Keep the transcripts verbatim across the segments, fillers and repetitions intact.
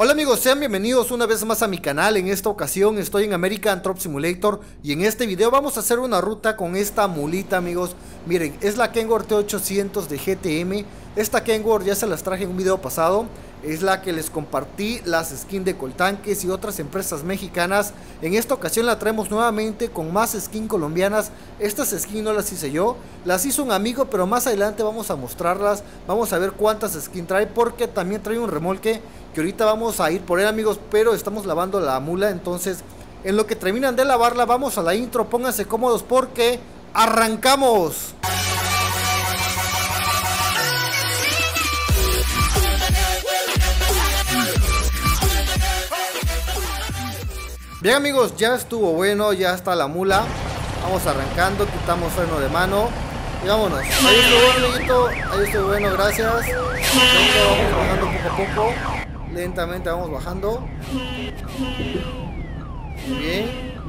Hola amigos, sean bienvenidos una vez más a mi canal. En esta ocasión estoy en American Truck Simulator y en este video vamos a hacer una ruta con esta mulita, amigos. Miren, es la Kenworth T ochocientos de G T M. Esta Kenworth ya se las traje en un video pasado. Es la que les compartí las skins de Coltanques y otras empresas mexicanas. En esta ocasión la traemos nuevamente con más skins colombianas. Estas skins no las hice yo, las hizo un amigo, pero más adelante vamos a mostrarlas. Vamos a ver cuántas skins trae, porque también trae un remolque que ahorita vamos a ir por él, amigos, pero estamos lavando la mula. Entonces, en lo que terminan de lavarla, vamos a la intro. Pónganse cómodos porque ¡arrancamos! Bien amigos, ya estuvo bueno, ya está la mula. Vamos arrancando, quitamos freno de mano y vámonos. Ahí estuvo bueno, amiguito, ahí estuvo bueno, gracias. Vamos bajando poco a poco. Lentamente vamos bajando. Bien.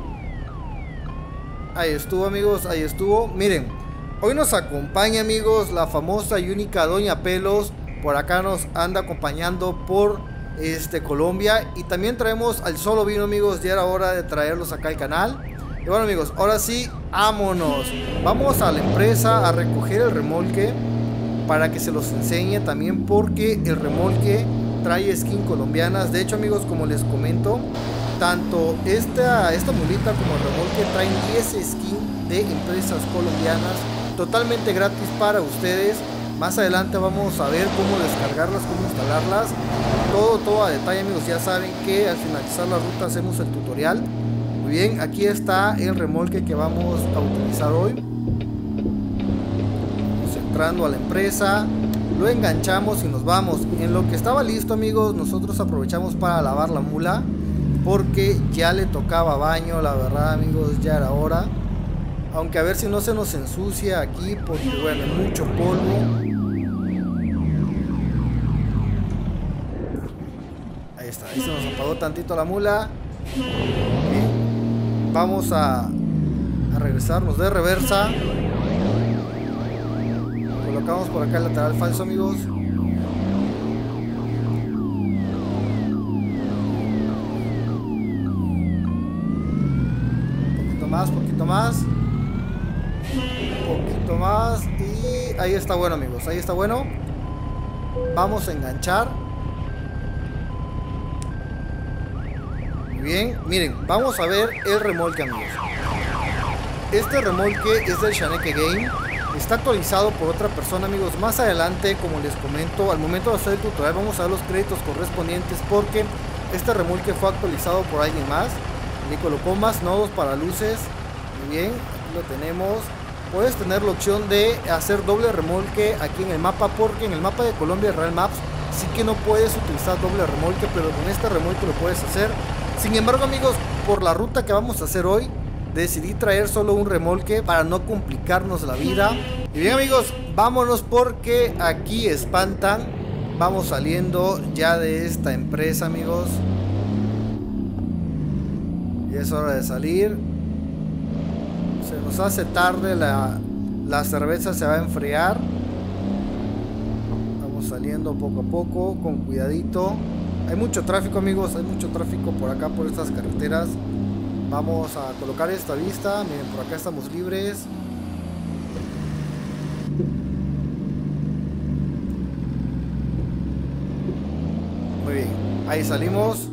Ahí estuvo, amigos, ahí estuvo. Miren, hoy nos acompaña, amigos, la famosa y única Doña Pelos. Por acá nos anda acompañando por este Colombia. Y también traemos al Solo Vino, amigos. Ya era hora de traerlos acá al canal. Y bueno amigos, ahora sí, vámonos. Vamos a la empresa a recoger el remolque para que se los enseñe también, porque el remolque trae skins colombianas. De hecho amigos, como les comento, tanto esta, esta mulita como el remolque traen diez skins de empresas colombianas totalmente gratis para ustedes. Más adelante vamos a ver cómo descargarlas, cómo instalarlas, todo, todo a detalle, amigos. Ya saben que al finalizar la ruta hacemos el tutorial. Muy bien, aquí está el remolque que vamos a utilizar hoy. Vamos entrando a la empresa, lo enganchamos y nos vamos. En lo que estaba listo, amigos, nosotros aprovechamos para lavar la mula, porque ya le tocaba baño, la verdad, amigos, ya era hora. Aunque a ver si no se nos ensucia aquí, porque bueno, mucho polvo. Ahí está, ahí se nos apagó tantito la mula. Bien. Vamos a, a regresarnos de reversa. Colocamos por acá el lateral falso, amigos. Un poquito más, poquito más. Un poquito más y ahí está bueno, amigos, ahí está bueno. Vamos a enganchar. Muy bien, miren, vamos a ver el remolque, amigos. Este remolque es del Shaneke Game. Está actualizado por otra persona, amigos. Más adelante, como les comento, al momento de hacer el tutorial vamos a ver los créditos correspondientes, porque este remolque fue actualizado por alguien más. Le colocó más nodos para luces. Muy bien, aquí lo tenemos. Puedes tener la opción de hacer doble remolque aquí en el mapa, porque en el mapa de Colombia Real Maps sí que no puedes utilizar doble remolque, pero con este remolque lo puedes hacer. Sin embargo, amigos, por la ruta que vamos a hacer hoy, decidí traer solo un remolque para no complicarnos la vida. Y bien amigos, vámonos, porque aquí espantan. Vamos saliendo ya de esta empresa, amigos. Y es hora de salir. Se nos hace tarde, la, la cerveza se va a enfriar. Vamos saliendo poco a poco, con cuidadito. Hay mucho tráfico, amigos, hay mucho tráfico por acá, por estas carreteras. Vamos a colocar esta vista. Miren, por acá estamos libres. Muy bien, ahí salimos.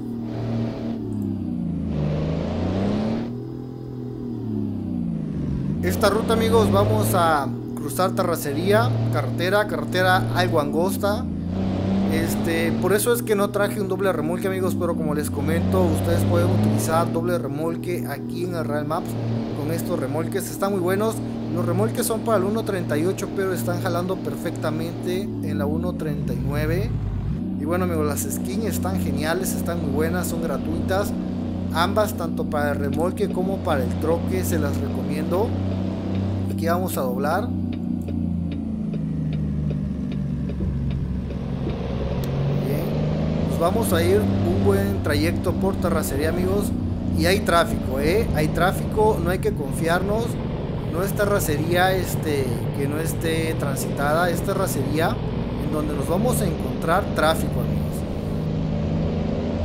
Esta ruta, amigos, vamos a cruzar terracería, carretera, carretera algo angosta. Este, por eso es que no traje un doble remolque, amigos, pero como les comento, ustedes pueden utilizar doble remolque aquí en el Real Maps. Con estos remolques están muy buenos. Los remolques son para el uno treinta y ocho, pero están jalando perfectamente en la uno treinta y nueve. Y bueno, amigos, las skins están geniales, están muy buenas, son gratuitas. Ambas, tanto para el remolque como para el troque, se las recomiendo. Aquí vamos a doblar. Bien. Nos vamos a ir un buen trayecto por terracería, amigos. Y hay tráfico, ¿eh? Hay tráfico, no hay que confiarnos. No es terracería este, que no esté transitada. Es terracería en donde nos vamos a encontrar tráfico, amigos.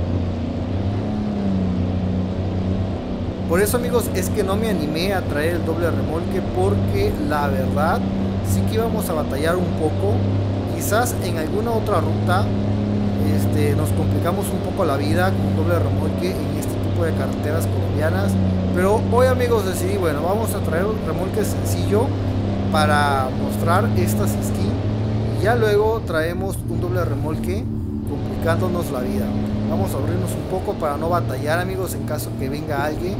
Por eso, amigos, es que no me animé a traer el doble remolque, porque la verdad sí que íbamos a batallar un poco. Quizás en alguna otra ruta este, nos complicamos un poco la vida con un doble remolque en este tipo de carreteras colombianas, pero hoy, amigos, decidí, bueno, vamos a traer un remolque sencillo para mostrar estas skins, y ya luego traemos un doble remolque complicándonos la vida. Vamos a abrirnos un poco para no batallar, amigos, en caso que venga alguien.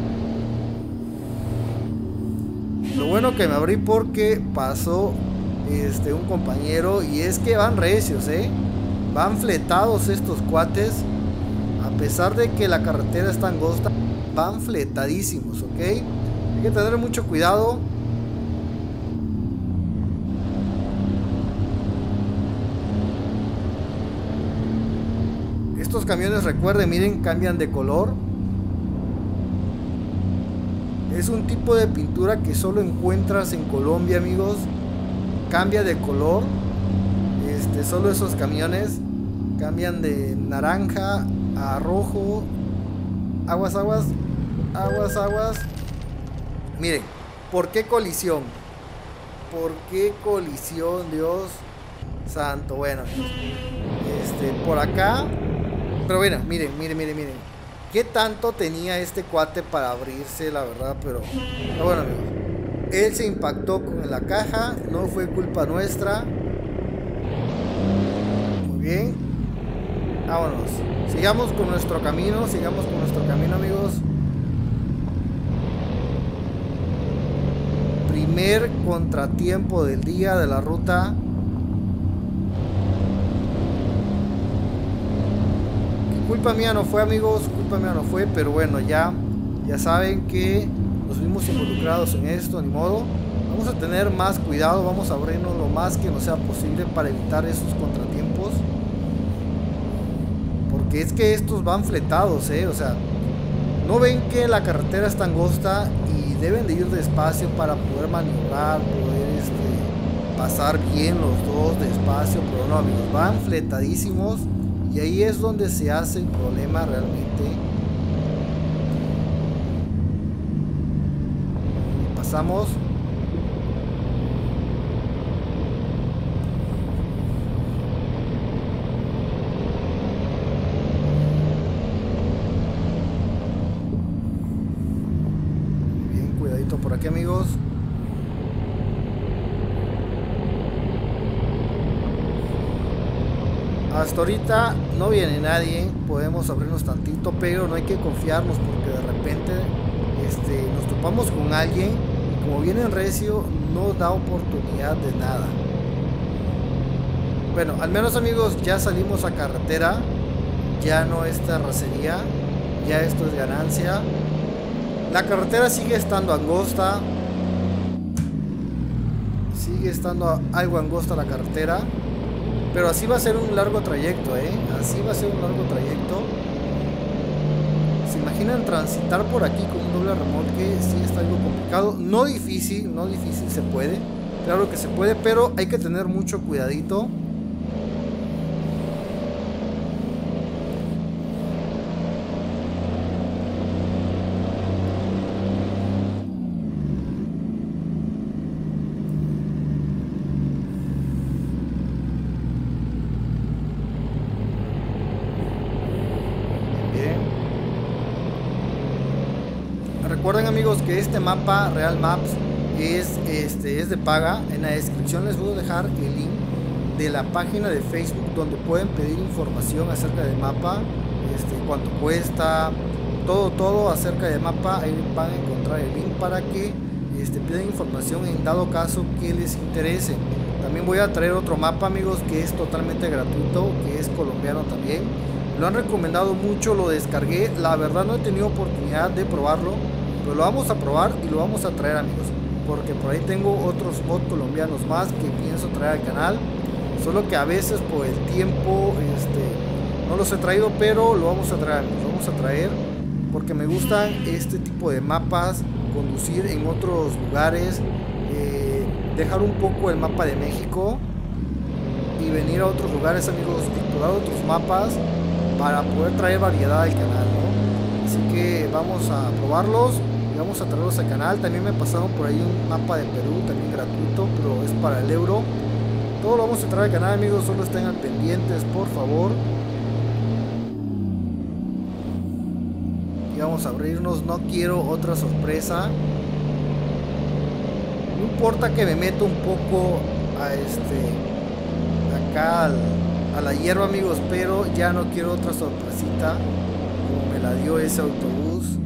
Lo bueno que me abrí porque pasó este un compañero, y es que van recios, eh van fletados estos cuates. A pesar de que la carretera está angosta, van fletadísimos, ok. Hay que tener mucho cuidado. Estos camiones, recuerden, miren, cambian de color. Es un tipo de pintura que solo encuentras en Colombia, amigos. Cambia de color. Este, solo esos camiones cambian de naranja a rojo. Aguas, aguas, aguas, aguas. Miren, ¿por qué colisión? ¿Por qué colisión, Dios santo? Bueno, este, por acá. Pero bueno, miren, miren, miren, miren. ¿Qué tanto tenía este cuate para abrirse, la verdad? Pero, pero bueno, amigos, él se impactó con la caja. No fue culpa nuestra. Muy bien. Vámonos. Sigamos con nuestro camino. Sigamos con nuestro camino, amigos. Primer contratiempo del día de la ruta. Culpa mía no fue, amigos, culpa mía no fue, pero bueno, ya, ya saben que nos vimos involucrados en esto, ni modo. Vamos a tener más cuidado, vamos a abrirnos lo más que nos sea posible para evitar esos contratiempos. Porque es que estos van fletados, eh, o sea, no ven que la carretera está angosta y deben de ir despacio para poder maniobrar, poder este, pasar bien los dos despacio, pero no, amigos, van fletadísimos. Y ahí es donde se hace el problema realmente. Pasamos. Bien, cuidadito por aquí, amigos. Hasta ahorita no viene nadie, podemos abrirnos tantito, pero no hay que confiarnos, porque de repente este, nos topamos con alguien y como viene en recio no da oportunidad de nada. Bueno, al menos, amigos, ya salimos a carretera, ya no es terracería, ya esto es ganancia. La carretera sigue estando angosta, sigue estando algo angosta la carretera. Pero así va a ser un largo trayecto, ¿eh? Así va a ser un largo trayecto. ¿Se imaginan transitar por aquí con un doble remolque? Sí, está algo complicado. No difícil, no difícil, se puede. Claro que se puede, pero hay que tener mucho cuidadito. Recuerden, amigos, que este mapa Real Maps es, este, es de paga. En la descripción les voy a dejar el link de la página de Facebook donde pueden pedir información acerca del mapa, este, cuánto cuesta, todo, todo acerca del mapa. Ahí van a encontrar el link para que este, pidan información en dado caso que les interese. También voy a traer otro mapa, amigos, que es totalmente gratuito, que es colombiano también. Lo han recomendado mucho, lo descargué. La verdad no he tenido oportunidad de probarlo, pero lo vamos a probar y lo vamos a traer, amigos, porque por ahí tengo otros mods colombianos más que pienso traer al canal, solo que a veces por el tiempo este, no los he traído, pero lo vamos a traer, lo vamos a traer porque me gustan este tipo de mapas, conducir en otros lugares, eh, dejar un poco el mapa de México y venir a otros lugares, amigos, explorar otros mapas para poder traer variedad al canal, ¿no? Así que vamos a probarlos. y vamos a traerlos al canal. También me pasaron por ahí un mapa de Perú, también gratuito, pero es para el euro. Todo lo vamos a traer al canal, amigos, solo estén al pendientes, por favor. Y vamos a abrirnos, no quiero otra sorpresa. No importa que me meto un poco a este acá al, a la hierba, amigos, pero ya no quiero otra sorpresita como me la dio ese autobús.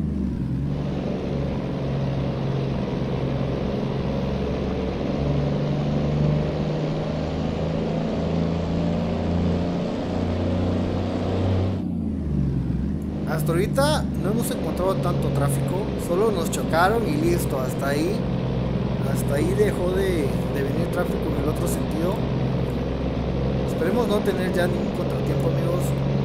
Hasta ahorita no hemos encontrado tanto tráfico, solo nos chocaron y listo, hasta ahí. Hasta ahí dejó de, de venir tráfico en el otro sentido. Esperemos no tener ya ningún contratiempo, amigos.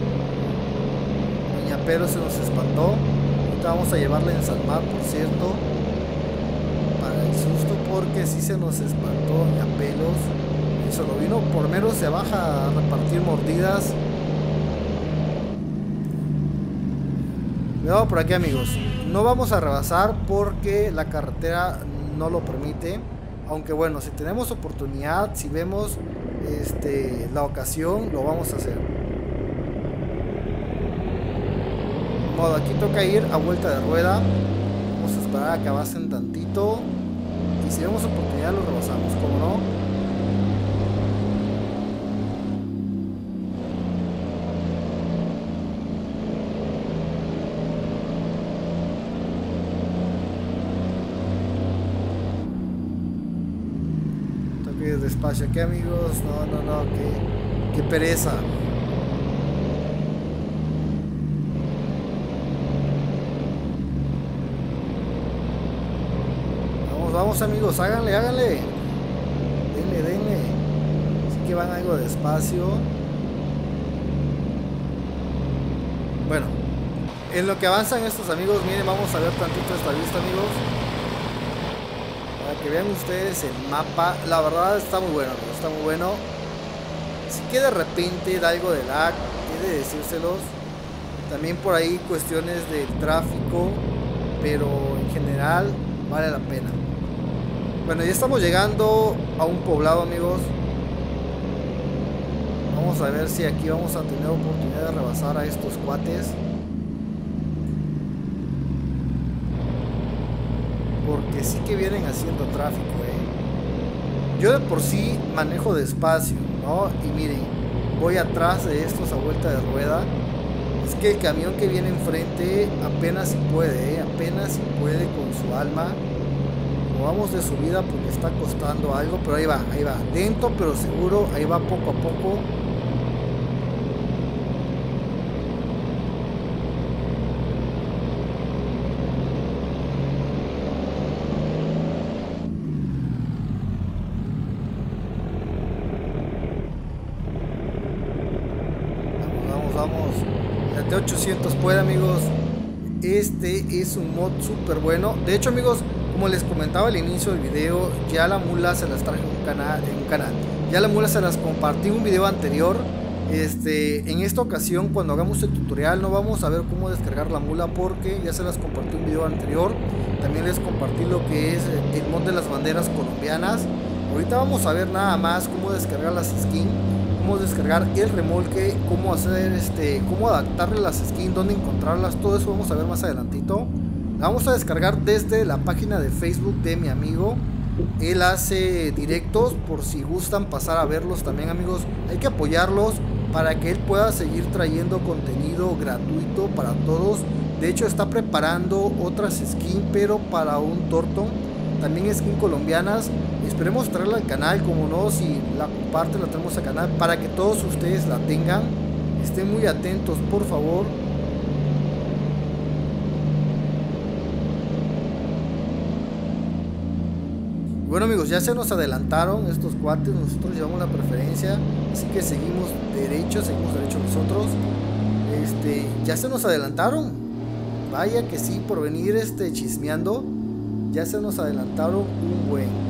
Doña Pelo se nos espantó. Ahorita vamos a llevarla en Salmar, por cierto, para el susto, porque sí se nos espantó Doña Pelos. Y solo vino, por menos se baja a repartir mordidas. Cuidado por aquí, amigos. No vamos a rebasar porque la carretera no lo permite. Aunque bueno, si tenemos oportunidad, si vemos este, la ocasión, lo vamos a hacer. De modo, aquí toca ir a vuelta de rueda. Vamos a esperar a que avancen tantito. Y si vemos oportunidad, lo rebasamos, ¿cómo no? Despacio aquí, amigos. No, no, no, qué, qué pereza. Vamos, vamos, amigos, háganle, háganle. Denle, denle. Así que van algo despacio. Bueno, en lo que avanzan estos amigos, miren, vamos a ver tantito esta vista, amigos. Que vean ustedes el mapa, la verdad está muy bueno, amigos, está muy bueno. Si que de repente da algo de lag, he de decírselos. También por ahí cuestiones de tráfico, pero en general vale la pena. Bueno, ya estamos llegando a un poblado, amigos. Vamos a ver si aquí vamos a tener oportunidad de rebasar a estos cuates. Porque sí que vienen haciendo tráfico, eh. Yo de por sí manejo despacio, ¿no? Y miren, voy atrás de estos a vuelta de rueda. Es que el camión que viene enfrente apenas si puede, eh. Apenas si puede con su alma. Como vamos de subida, pues le está costando algo, pero ahí va, ahí va. Lento pero seguro, ahí va poco a poco. ochocientos puede, amigos. Este es un mod súper bueno. De hecho, amigos, como les comentaba al inicio del video, ya la mula se las traje en un canal, en un canal. Ya la mula se las compartí en un video anterior. Este, en esta ocasión, cuando hagamos el tutorial, no vamos a ver cómo descargar la mula porque ya se las compartí en un video anterior. También les compartí lo que es el mod de las banderas colombianas. Ahorita vamos a ver nada más cómo descargar las skins, cómo descargar el remolque, cómo hacer este, cómo adaptarle las skins, dónde encontrarlas, todo eso vamos a ver más adelantito. La vamos a descargar desde la página de Facebook de mi amigo. Él hace directos, por si gustan pasar a verlos también, amigos. Hay que apoyarlos para que él pueda seguir trayendo contenido gratuito para todos. De hecho está preparando otras skins, pero para un Torton, también skins colombianas. Esperemos traerla al canal, como no, si la comparten la tenemos al canal para que todos ustedes la tengan. Estén muy atentos, por favor. Bueno, amigos, ya se nos adelantaron estos cuates, nosotros llevamos la preferencia, así que seguimos derecho, seguimos derecho nosotros. Este, ya se nos adelantaron. Vaya que sí, por venir este chismeando, ya se nos adelantaron un buen.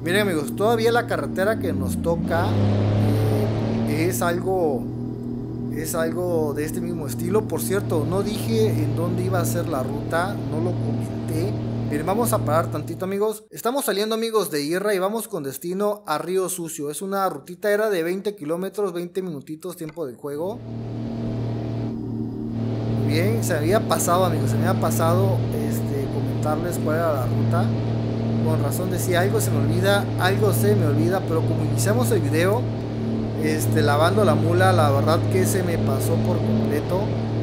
Miren amigos, todavía la carretera que nos toca eh, es algo es algo de este mismo estilo. Por cierto, no dije en dónde iba a ser la ruta, no lo comenté. Miren, vamos a parar tantito amigos. Estamos saliendo amigos de Irra y vamos con destino a Río Sucio. Es una rutita, era de veinte kilómetros, veinte minutitos tiempo de juego. Bien, se me había pasado amigos, se me había pasado este, comentarles cuál era la ruta. Con razón decía, algo se me olvida, algo se me olvida, pero como iniciamos el video este, lavando la mula, la verdad que se me pasó por completo.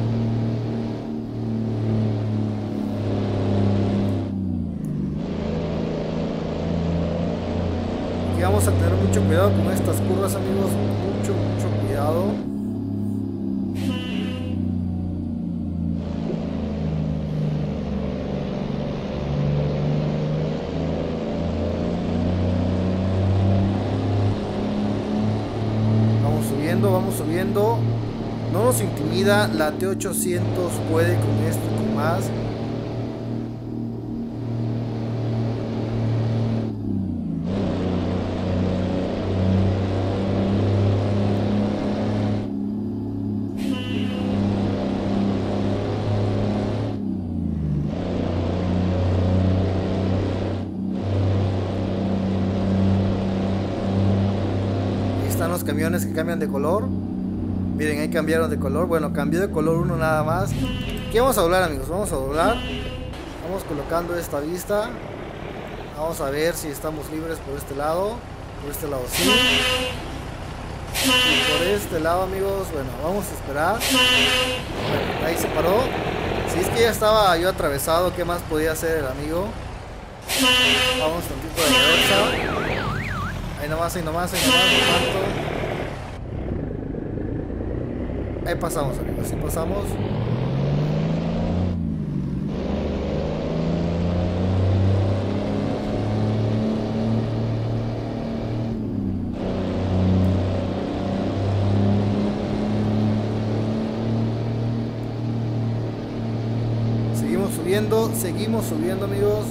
Y vamos a tener mucho cuidado con estas curvas amigos, mucho, mucho cuidado. Vamos subiendo, no nos intimida, la T ochocientos puede con esto y con más. Están los camiones que cambian de color. Miren, ahí cambiaron de color. Bueno, cambió de color uno nada más. ¿Qué vamos a doblar amigos? Vamos a doblar. Vamos colocando esta vista. Vamos a ver si estamos libres por este lado. Por este lado sí. Y por este lado amigos, bueno, vamos a esperar. Bueno, ahí se paró. Si es que ya estaba yo atravesado, ¿qué más podía hacer el amigo? Vamos tantito de reversa. Ahí nomás, ahí nomás, ahí nomás, no tanto. Ahí pasamos amigos, así pasamos. Seguimos subiendo, seguimos subiendo amigos.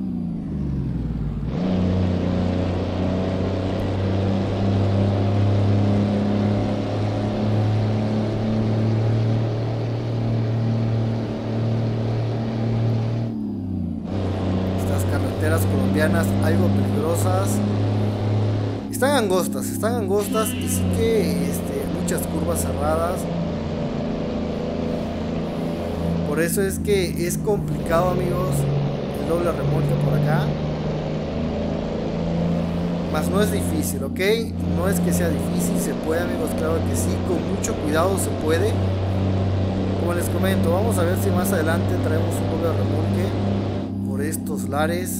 Colombianas algo peligrosas, están angostas, están angostas y sí que este, muchas curvas cerradas. Por eso es que es complicado amigos el doble remolque por acá. Mas no es difícil, ok, no es que sea difícil, se puede amigos, claro que sí, con mucho cuidado se puede. Como les comento, vamos a ver si más adelante traemos un doble remolque por estos lares.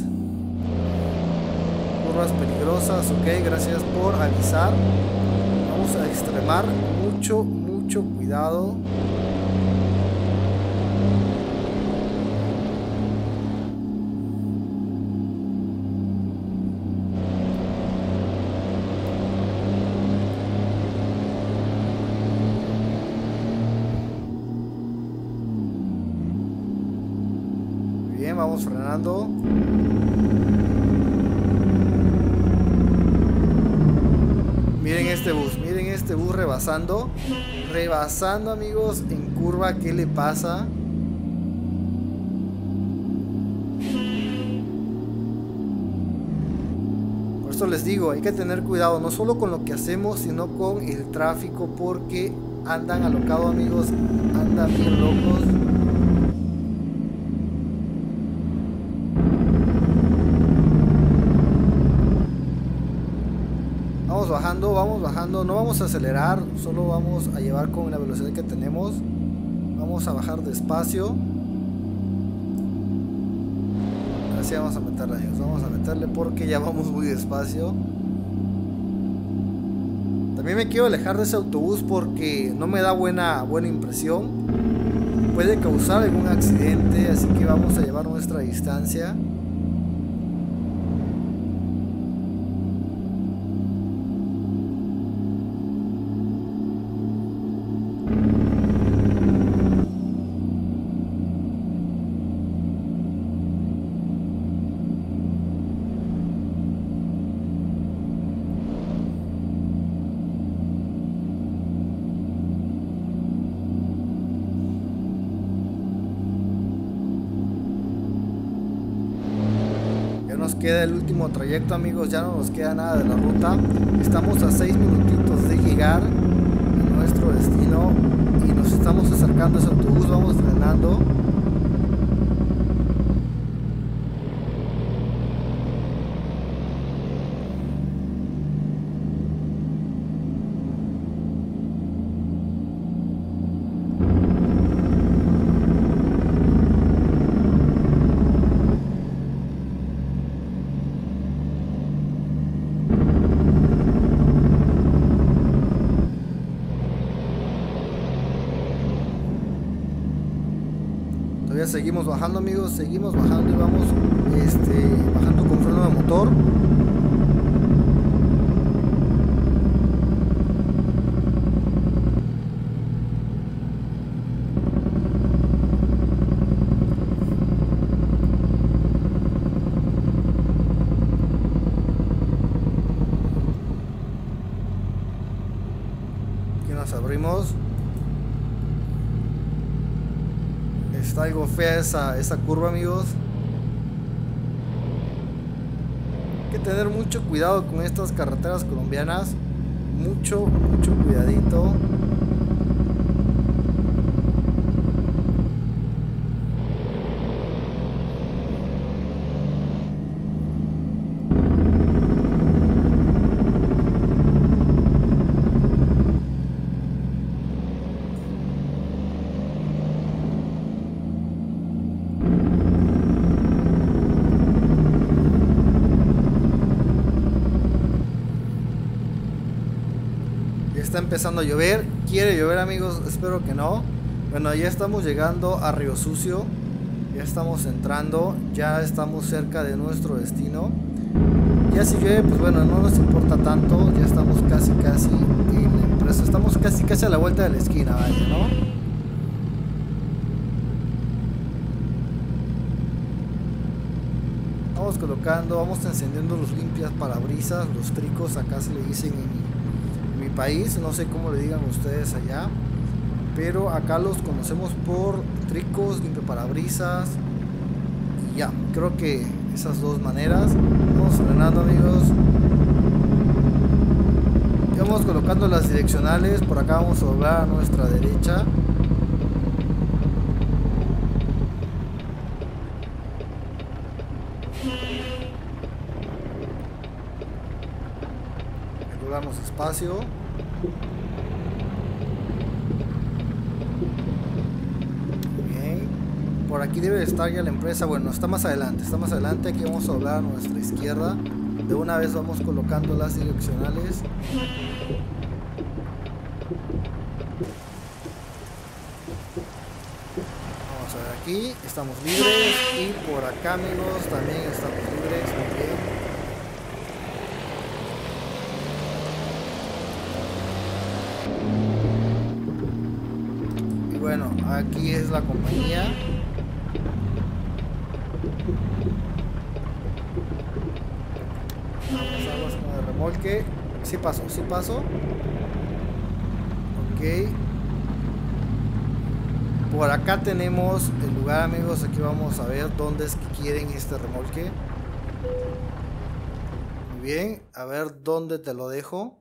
Curvas peligrosas, ok, gracias por avisar. Vamos a extremar mucho, mucho cuidado. Bien, vamos frenando. Miren este bus, miren este bus rebasando, rebasando amigos en curva, ¿qué le pasa? Por eso les digo, hay que tener cuidado, no solo con lo que hacemos, sino con el tráfico, porque andan alocados amigos, andan bien locos. Vamos bajando, vamos bajando, no vamos a acelerar, solo vamos a llevar con la velocidad que tenemos. Vamos a bajar despacio. Así vamos a meterle, amigos, vamos a meterle porque ya vamos muy despacio. También me quiero alejar de ese autobús porque no me da buena, buena impresión. Puede causar algún accidente, así que vamos a llevar nuestra distancia. nos queda el último trayecto, amigos. Ya no nos queda nada de la ruta. Estamos a seis minutitos de llegar a nuestro destino y nos estamos acercando a ese autobús. Vamos frenando. Seguimos bajando, amigos, seguimos bajando y vamos este, bajando con freno de motor. Aquí nos abrimos. Está algo fea esa, esa curva, amigos. Hay que tener mucho cuidado con estas carreteras colombianas. Mucho, mucho cuidadito. Está empezando a llover, quiere llover, amigos, espero que no. Bueno, ya estamos llegando a Río Sucio, ya estamos entrando, ya estamos cerca de nuestro destino. Ya si llueve, pues bueno, no nos importa tanto, ya estamos casi casi en la empresa, estamos casi casi a la vuelta de la esquina, vaya, ¿no? Vamos colocando, vamos encendiendo los limpias parabrisas, los tricos, acá se le dicen en país, no sé cómo le digan ustedes allá, pero acá los conocemos por tricos, limpiaparabrisas y ya, creo que esas dos maneras. Vamos frenando, amigos, y vamos colocando las direccionales. Por acá vamos a doblar a nuestra derecha. Regulamos espacio. Bien. Por aquí debe estar ya la empresa. Bueno, está más adelante. Está más adelante. Aquí vamos a doblar a nuestra izquierda. De una vez vamos colocando las direccionales. Vamos a ver aquí. Estamos libres. Y por acá, amigos, también estamos libres. Muy bien. Bueno, aquí es la compañía. Vamos a ver con el remolque. Sí pasó, sí pasó. Ok. Por acá tenemos el lugar, amigos. Aquí vamos a ver dónde es que quieren este remolque. Muy bien. A ver dónde te lo dejo.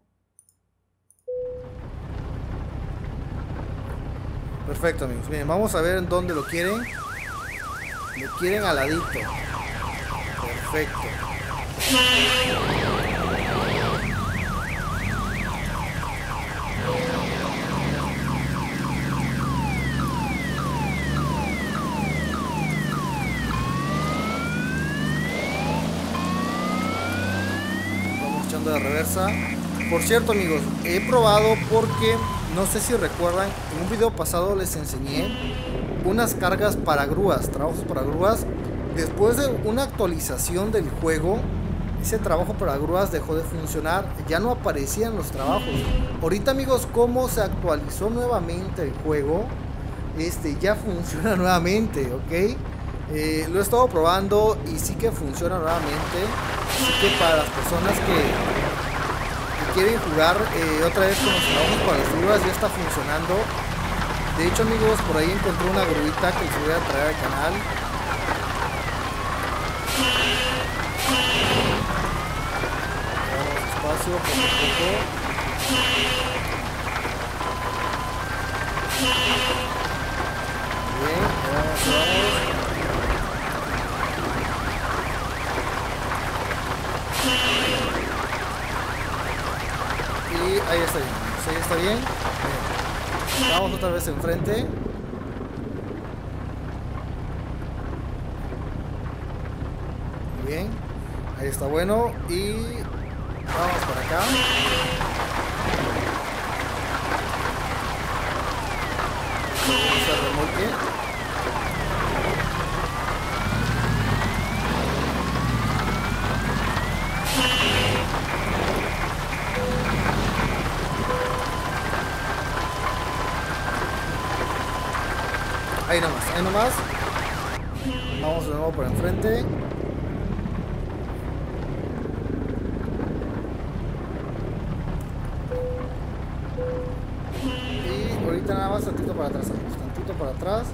Perfecto, amigos. Miren, vamos a ver en dónde lo quieren. Lo quieren al ladito. Perfecto. Vamos echando de reversa. Por cierto, amigos, he probado porque... no sé si recuerdan, en un video pasado les enseñé unas cargas para grúas, trabajos para grúas. Después de una actualización del juego, ese trabajo para grúas dejó de funcionar, ya no aparecían los trabajos. Ahorita, amigos, como se actualizó nuevamente el juego, este ya funciona nuevamente, ¿ok? Eh, lo he estado probando y sí que funciona nuevamente. Así que para las personas que... quieren jugar eh, otra vez con los trabajos para las grúas, ya está funcionando. De hecho, amigos, por ahí encontré una gruita que les voy a traer al canal. despacio, poco a poco. Bien, vamos, vamos. Y ahí está bien, ahí está bien. Bien. Vamos otra vez enfrente. Muy bien, ahí está bueno. Y vamos para acá. Vamos al remolque. Ahí nomás, ahí nomás. Vamos de nuevo por enfrente. Y ahorita nada más tantito para atrás, amigos. Tantito para atrás.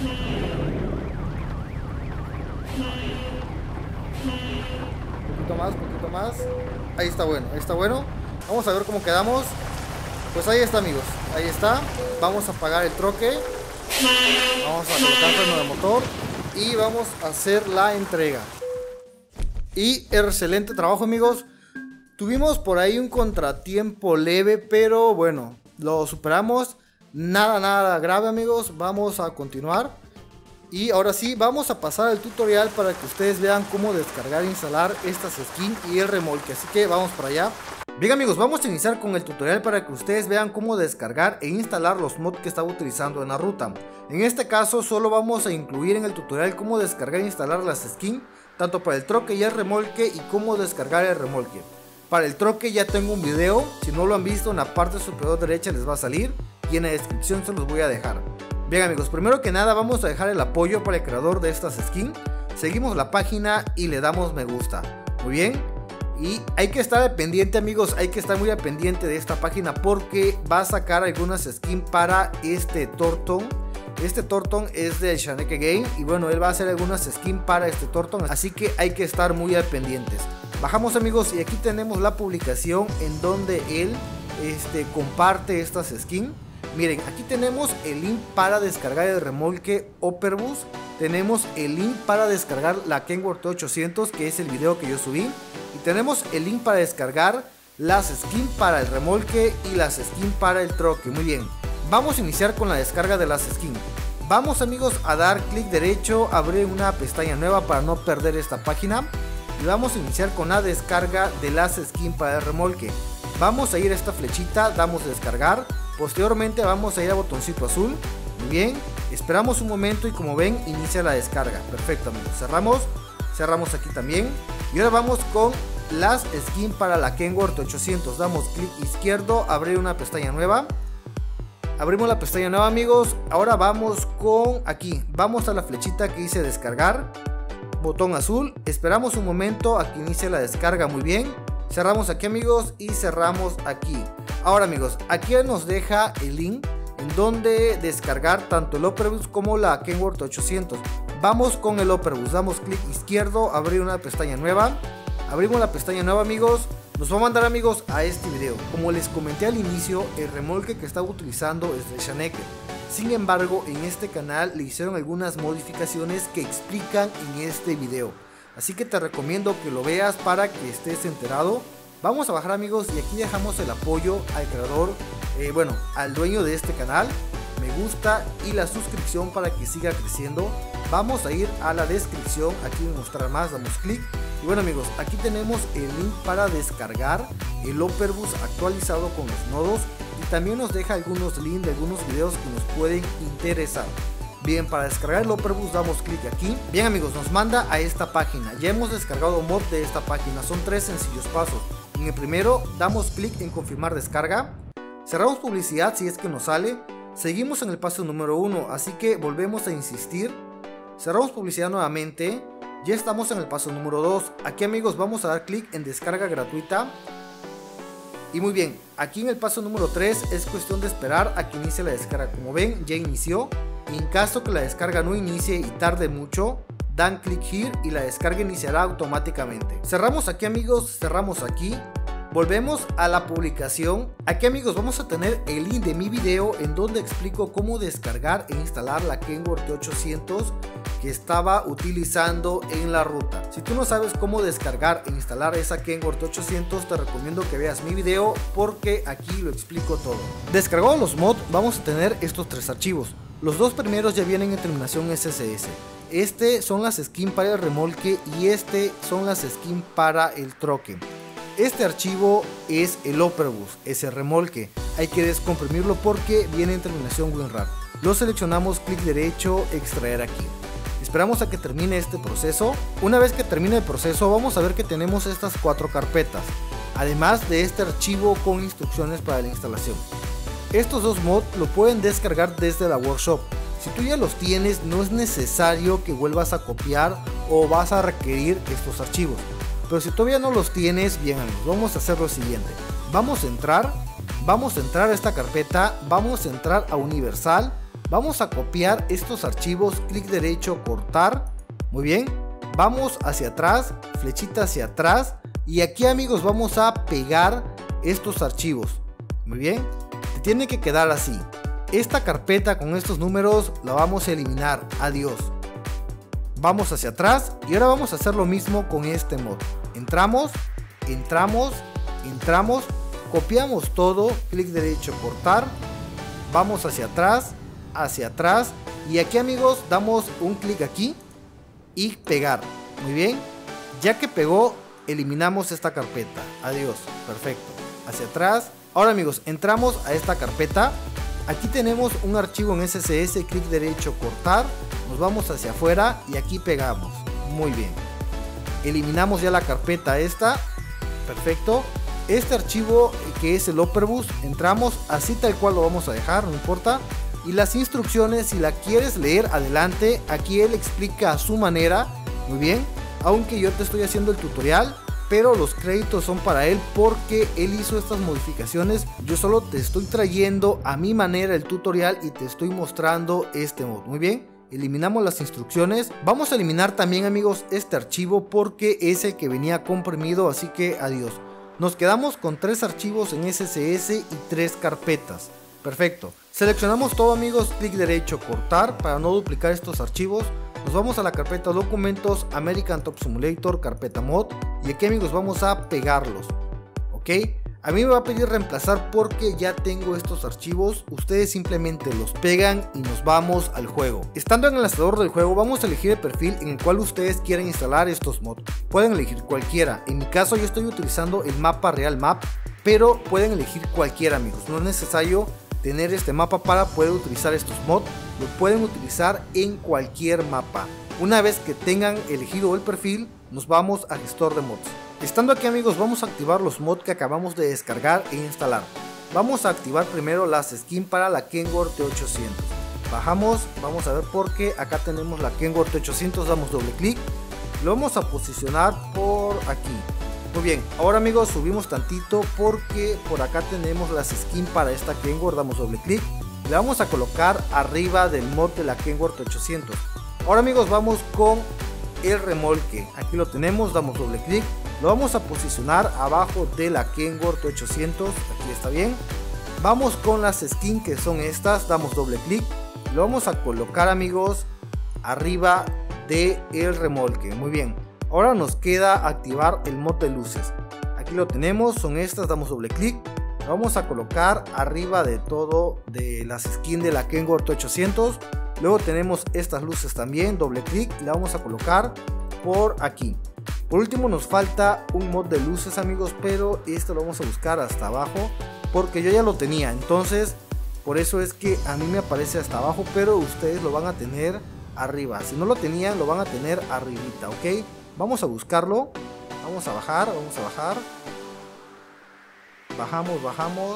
Poquito más, poquito más. Ahí está bueno, ahí está bueno. Vamos a ver cómo quedamos. Pues ahí está, amigos. Ahí está. Vamos a apagar el troque. Vamos a colocar freno de motor y vamos a hacer la entrega. Y excelente trabajo, amigos. Tuvimos por ahí un contratiempo leve, pero bueno, lo superamos. Nada, nada grave, amigos. Vamos a continuar. Y ahora sí, vamos a pasar al tutorial para que ustedes vean cómo descargar e instalar estas skins y el remolque. Así que vamos para allá. Bien, amigos, vamos a iniciar con el tutorial para que ustedes vean cómo descargar e instalar los mods que estaba utilizando en la ruta. En este caso solo vamos a incluir en el tutorial cómo descargar e instalar las skins, tanto para el troque y el remolque, y cómo descargar el remolque. Para el troque ya tengo un video, si no lo han visto en la parte superior derecha les va a salir y en la descripción se los voy a dejar. Bien, amigos, primero que nada vamos a dejar el apoyo para el creador de estas skins, seguimos la página y le damos me gusta. Muy bien. Y hay que estar al pendiente, amigos, hay que estar muy al pendiente de esta página porque va a sacar algunas skins para este Torton. Este Torton es de Shaneke Game y bueno, él va a hacer algunas skins para este Torton, así que hay que estar muy al pendientes. Bajamos, amigos, y aquí tenemos la publicación en donde él este, comparte estas skins. Miren, aquí tenemos el link para descargar el remolque Opperbus. Tenemos el link para descargar la Kenworth T ochocientos, que es el video que yo subí. Y tenemos el link para descargar las skins para el remolque y las skins para el troque. Muy bien, vamos a iniciar con la descarga de las skins. Vamos, amigos, a dar clic derecho, abrir una pestaña nueva para no perder esta página. Y vamos a iniciar con la descarga de las skins para el remolque. Vamos a ir a esta flechita, damos a descargar. Posteriormente vamos a ir al botoncito azul. Muy bien, esperamos un momento y como ven inicia la descarga. Perfecto, amigos, cerramos. Cerramos aquí también. Y ahora vamos con las skins para la Kenworth T ochocientos. Damos clic izquierdo, abrir una pestaña nueva. Abrimos la pestaña nueva, amigos. Ahora vamos con aquí. Vamos a la flechita que dice descargar. Botón azul. Esperamos un momento a que inicie la descarga. Muy bien. Cerramos aquí, amigos, y cerramos aquí. Ahora, amigos, aquí nos deja el link en donde descargar tanto el Opperbus como la Kenworth T ochocientos. Vamos con el Opperbus, damos clic izquierdo, abrir una pestaña nueva. Abrimos la pestaña nueva, amigos. Nos va a mandar, amigos, a este video. Como les comenté al inicio, el remolque que estaba utilizando es de Shaneke. Sin embargo, en este canal le hicieron algunas modificaciones que explican en este video. Así que te recomiendo que lo veas para que estés enterado. Vamos a bajar, amigos, y aquí dejamos el apoyo al creador, eh, bueno, al dueño de este canal. Me gusta y la suscripción para que siga creciendo. Vamos a ir a la descripción, aquí mostrar más, damos clic. Y bueno, amigos, aquí tenemos el link para descargar el Opperbus actualizado con los nodos. Y también nos deja algunos links de algunos videos que nos pueden interesar. Bien, para descargar el Opperbus damos clic aquí. Bien, amigos, nos manda a esta página. Ya hemos descargado mod de esta página. Son tres sencillos pasos. En el primero damos clic en confirmar descarga. Cerramos publicidad si es que nos sale. Seguimos en el paso número uno, así que volvemos a insistir. Cerramos publicidad nuevamente. Ya estamos en el paso número dos. Aquí, amigos, vamos a dar clic en descarga gratuita. Y muy bien, aquí en el paso número tres es cuestión de esperar a que inicie la descarga. Como ven, ya inició. Y en caso que la descarga no inicie y tarde mucho, dan clic here y la descarga iniciará automáticamente. Cerramos aquí, amigos, cerramos aquí. Volvemos a la publicación. Aquí amigos vamos a tener el link de mi video en donde explico cómo descargar e instalar la Kenworth T ochocientos que estaba utilizando en la ruta. Si tú no sabes cómo descargar e instalar esa Kenworth T ochocientos, te recomiendo que veas mi video porque aquí lo explico todo. Descargados los mods, vamos a tener estos tres archivos. Los dos primeros ya vienen en terminación S S S. Este son las skins para el remolque y este son las skins para el troque. Este archivo es el Opperbus, es el remolque. Hay que descomprimirlo porque viene en terminación WinRAR. Lo seleccionamos, clic derecho, extraer aquí. Esperamos a que termine este proceso. Una vez que termine el proceso, vamos a ver que tenemos estas cuatro carpetas, además de este archivo con instrucciones para la instalación. Estos dos mods lo pueden descargar desde la workshop. Si tú ya los tienes, no es necesario que vuelvas a copiar o vas a requerir estos archivos. Pero si todavía no los tienes, bien amigos, vamos a hacer lo siguiente. Vamos a entrar, vamos a entrar a esta carpeta, vamos a entrar a Universal, vamos a copiar estos archivos, clic derecho, cortar, muy bien. Vamos hacia atrás, flechita hacia atrás y aquí amigos vamos a pegar estos archivos, muy bien. Te tiene que quedar así. Esta carpeta con estos números la vamos a eliminar, adiós. Vamos hacia atrás y ahora vamos a hacer lo mismo con este mod. Entramos, entramos, entramos, copiamos todo, clic derecho, cortar, vamos hacia atrás, hacia atrás y aquí amigos damos un clic aquí y pegar. Muy bien, ya que pegó, eliminamos esta carpeta, adiós, perfecto, hacia atrás. Ahora amigos, entramos a esta carpeta. Aquí tenemos un archivo en S S S, clic derecho, cortar, nos vamos hacia afuera y aquí pegamos, muy bien. Eliminamos ya la carpeta esta, perfecto. Este archivo que es el Opperbus, entramos así tal cual lo vamos a dejar, no importa. Y las instrucciones, si la quieres leer adelante, aquí él explica a su manera, muy bien. Aunque yo te estoy haciendo el tutorial, pero los créditos son para él porque él hizo estas modificaciones. Yo solo te estoy trayendo a mi manera el tutorial y te estoy mostrando este mod. Muy bien, eliminamos las instrucciones. Vamos a eliminar también amigos este archivo porque es el que venía comprimido, así que adiós. Nos quedamos con tres archivos en S S S y tres carpetas. Perfecto, seleccionamos todo amigos, clic derecho, cortar para no duplicar estos archivos. Nos vamos a la carpeta documentos, American Truck Simulator, carpeta mod, y aquí amigos vamos a pegarlos, ok. A mí me va a pedir reemplazar porque ya tengo estos archivos. Ustedes simplemente los pegan y nos vamos al juego. Estando en el enlazador del juego vamos a elegir el perfil en el cual ustedes quieren instalar estos mods. Pueden elegir cualquiera, en mi caso yo estoy utilizando el mapa Real Map, pero pueden elegir cualquiera amigos, no es necesario tener este mapa para poder utilizar estos mods. Lo pueden utilizar en cualquier mapa. Una vez que tengan elegido el perfil, nos vamos a gestor de mods. Estando aquí amigos, vamos a activar los mods que acabamos de descargar e instalar. Vamos a activar primero las skins para la Kenworth T ochocientos. Bajamos, vamos a ver por qué. Acá tenemos la Kenworth T ochocientos, damos doble clic. Lo vamos a posicionar por aquí. Muy bien, ahora amigos subimos tantito porque por acá tenemos las skins para esta Kenworth, damos doble clic. Le vamos a colocar arriba del mod de la Kenworth T ochocientos. Ahora amigos vamos con el remolque. Aquí lo tenemos, damos doble clic. Lo vamos a posicionar abajo de la Kenworth T ochocientos. Aquí está bien. Vamos con las skins que son estas, damos doble clic. Lo vamos a colocar amigos arriba del remolque. Muy bien. Ahora nos queda activar el mod de luces. Aquí lo tenemos, son estas, damos doble clic. Lo vamos a colocar arriba de todo de las skins de la Kenworth T ochocientos. Luego tenemos estas luces también, doble clic y la vamos a colocar por aquí. Por último nos falta un mod de luces amigos, pero esto lo vamos a buscar hasta abajo porque yo ya lo tenía, entonces por eso es que a mí me aparece hasta abajo, pero ustedes lo van a tener arriba. Si no lo tenían, lo van a tener arribita, ok. Vamos a buscarlo, vamos a bajar, vamos a bajar. Bajamos, bajamos.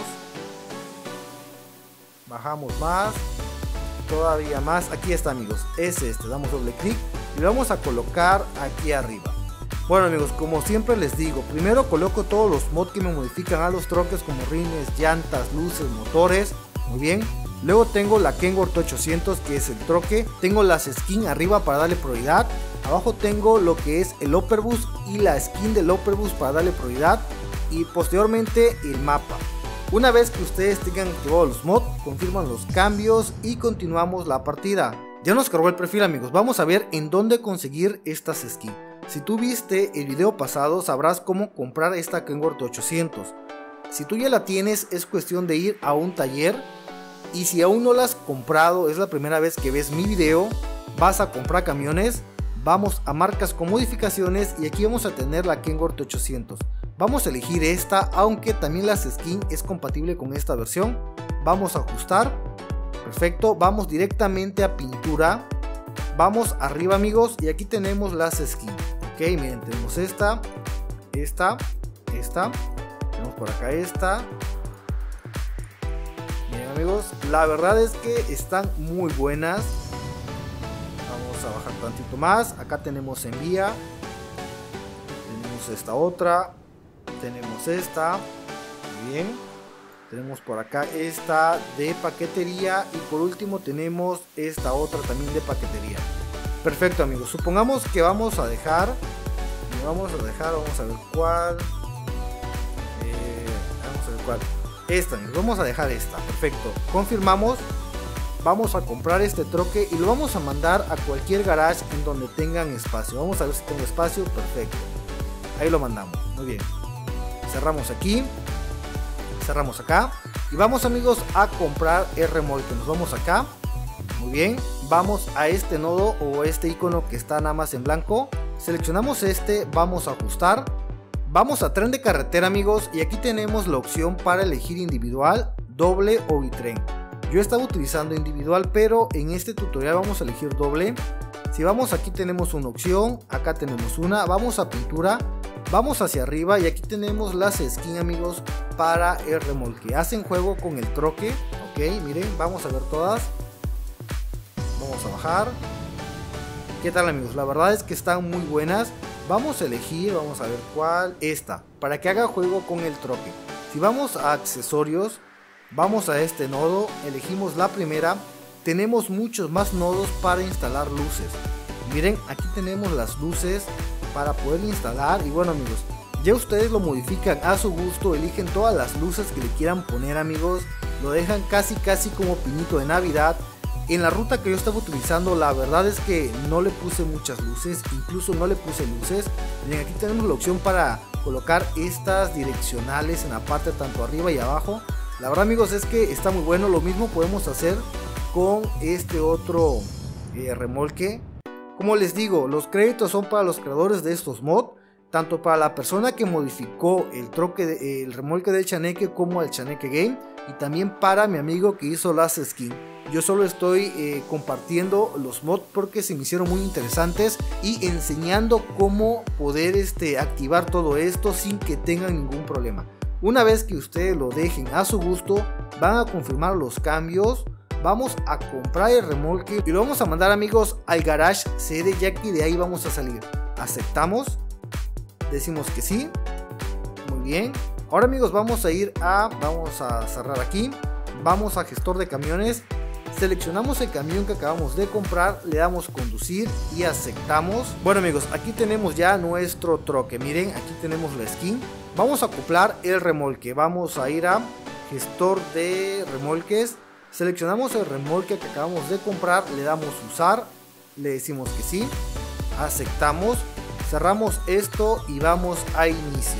Bajamos más. Todavía más. Aquí está amigos, es este, damos doble clic y lo vamos a colocar aquí arriba. Bueno amigos, como siempre les digo, primero coloco todos los mods que me modifican a los troques como rines, llantas, luces, motores. Muy bien. Luego tengo la Kenworth T ochocientos que es el troque. Tengo las skins arriba para darle prioridad. Abajo tengo lo que es el Opperbus y la skin del Opperbus para darle prioridad. y posteriormente el mapa. Una vez que ustedes tengan activados los mods, confirman los cambios y continuamos la partida. Ya nos cargó el perfil, amigos. Vamos a ver en dónde conseguir estas skins. Si tú viste el video pasado, sabrás cómo comprar esta Kenworth ochocientos. Si tú ya la tienes, es cuestión de ir a un taller. Y si aún no la has comprado, es la primera vez que ves mi video, vas a comprar camiones, vamos a marcas con modificaciones y aquí vamos a tener la Kenworth ochocientos. Vamos a elegir esta, aunque también la skin es compatible con esta versión. Vamos a ajustar, perfecto, vamos directamente a pintura, vamos arriba, amigos, y aquí tenemos las skins. Ok, miren, tenemos esta, esta, esta, tenemos por acá esta. Miren, amigos, la verdad es que están muy buenas. Vamos a bajar tantito más. Acá tenemos envía, tenemos esta otra, tenemos esta, muy bien, tenemos por acá esta de paquetería y por último tenemos esta otra también de paquetería. Perfecto, amigos, supongamos que vamos a dejar, vamos a dejar, vamos a ver cuál, eh, vamos a ver cuál, esta, amigos, vamos a dejar esta, perfecto, confirmamos. Vamos a comprar este troque y lo vamos a mandar a cualquier garage en donde tengan espacio. Vamos a ver si tengo espacio, perfecto, ahí lo mandamos, muy bien. Cerramos aquí, cerramos acá y vamos, amigos, a comprar el remolque. Nos vamos acá, muy bien, vamos a este nodo o este icono que está nada más en blanco, seleccionamos este, vamos a ajustar, vamos a tren de carretera, amigos, y aquí tenemos la opción para elegir individual, doble o bitren. Yo estaba utilizando individual, pero en este tutorial vamos a elegir doble. Si vamos, aquí tenemos una opción, acá tenemos una, vamos a pintura, vamos hacia arriba y aquí tenemos las skins, amigos, para el remolque. Hacen juego con el troque, ok, miren, vamos a ver todas. Vamos a bajar. ¿Qué tal, amigos? La verdad es que están muy buenas. Vamos a elegir, vamos a ver cuál, esta, para que haga juego con el troque. Si vamos a accesorios, vamos a este nodo, elegimos la primera, tenemos muchos más nodos para instalar luces. Miren, aquí tenemos las luces para poder instalar y bueno, amigos, ya ustedes lo modifican a su gusto, eligen todas las luces que le quieran poner, amigos, lo dejan casi casi como pinito de Navidad. En la ruta que yo estaba utilizando, la verdad es que no le puse muchas luces, incluso no le puse luces. Miren, aquí tenemos la opción para colocar estas direccionales en la parte tanto arriba y abajo. La verdad, amigos, es que está muy bueno. Lo mismo podemos hacer con este otro eh, remolque. Como les digo, los créditos son para los creadores de estos mods, tanto para la persona que modificó el troque de, el remolque del Chaneque como el Chaneque Game, y también para mi amigo que hizo las skins. Yo solo estoy eh, compartiendo los mods porque se me hicieron muy interesantes y enseñando cómo poder este, activar todo esto sin que tengan ningún problema. Una vez que ustedes lo dejen a su gusto, van a confirmar los cambios, vamos a comprar el remolque y lo vamos a mandar, amigos, al garage sede, ya que de ahí vamos a salir. Aceptamos, decimos que sí, muy bien. Ahora, amigos, vamos a ir a, vamos a cerrar aquí, vamos a gestor de camiones, seleccionamos el camión que acabamos de comprar, le damos conducir y aceptamos. Bueno, amigos, aquí tenemos ya nuestro troque, miren, aquí tenemos la skin. Vamos a acoplar el remolque, vamos a ir a gestor de remolques, seleccionamos el remolque que acabamos de comprar, le damos usar, le decimos que sí, aceptamos, cerramos esto y vamos a inicio.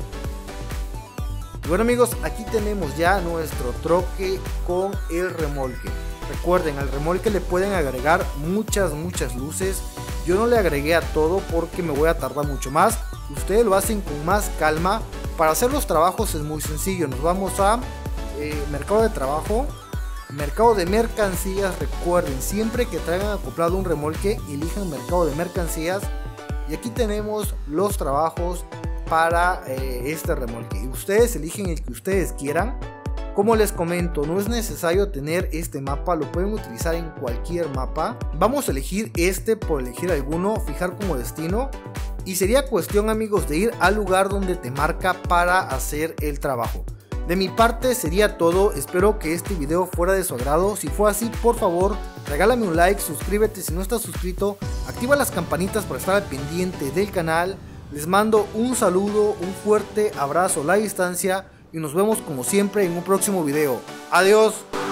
Bueno, amigos, aquí tenemos ya nuestro troque con el remolque. Recuerden, al remolque le pueden agregar muchas muchas luces. Yo no le agregué a todo porque me voy a tardar mucho más. Ustedes lo hacen con más calma. Para hacer los trabajos es muy sencillo. Nos vamos a eh, mercado de trabajo, mercado de mercancías. Recuerden, siempre que traigan acoplado un remolque, elijan mercado de mercancías. Y aquí tenemos los trabajos para eh, este remolque. Y ustedes eligen el que ustedes quieran. Como les comento, no es necesario tener este mapa, lo pueden utilizar en cualquier mapa. Vamos a elegir este por elegir alguno, fijar como destino. Y sería cuestión, amigos, de ir al lugar donde te marca para hacer el trabajo. De mi parte sería todo, espero que este video fuera de su agrado. Si fue así, por favor, regálame un like, suscríbete si no estás suscrito, activa las campanitas para estar al pendiente del canal. Les mando un saludo, un fuerte abrazo a la distancia y nos vemos como siempre en un próximo video. Adiós.